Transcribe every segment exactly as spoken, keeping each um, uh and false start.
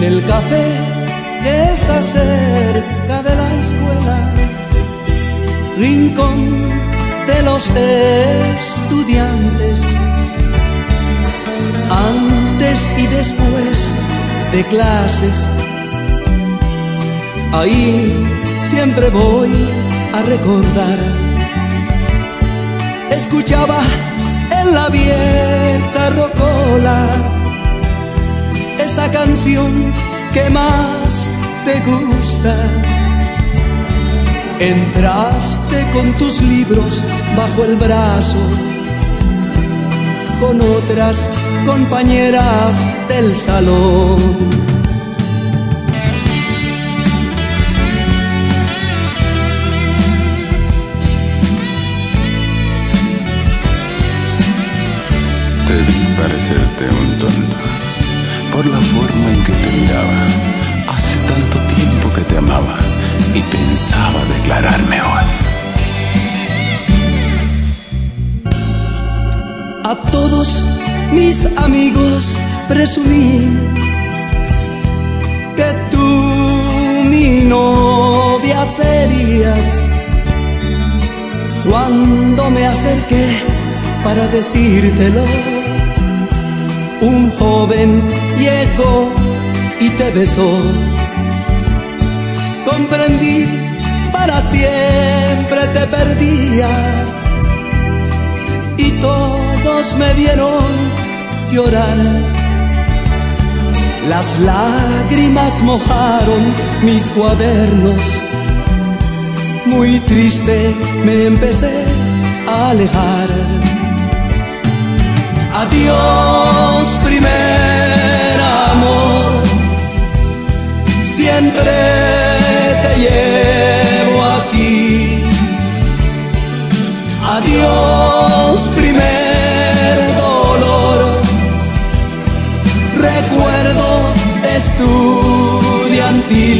el café que está cerca de la escuela, rincón de los estudiantes, antes y después de clases. Ahí siempre voy a recordar. Escuchaba en la vieja rocola esa canción que más te gusta. Entraste con tus libros bajo el brazo, con otras compañeras del salón. Te vi parecerte un tonto por la forma en que te miraba. Hace tanto tiempo que te amaba y pensaba declararme hoy. A todos mis amigos presumí que tú mi novia serías. Cuando me acerqué para decírtelo, un joven llegó y te besó. Comprendí, para siempre te perdía, y todos me vieron llorar. Las lágrimas mojaron mis cuadernos. Muy triste me empecé a alejar. Adiós, primer amor, siempre te llevo aquí. Adiós, primer dolor, recuerdo estudiantil.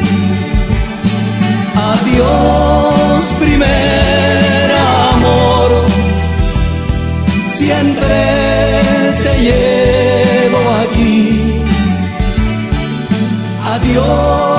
Adiós, primer amor, siempre te llevo aquí. Adiós.